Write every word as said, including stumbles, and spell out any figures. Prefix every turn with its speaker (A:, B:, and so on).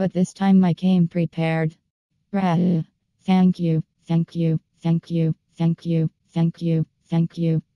A: but this time I came prepared. Rah. Thank you, thank you, thank you, thank you, thank you, thank you.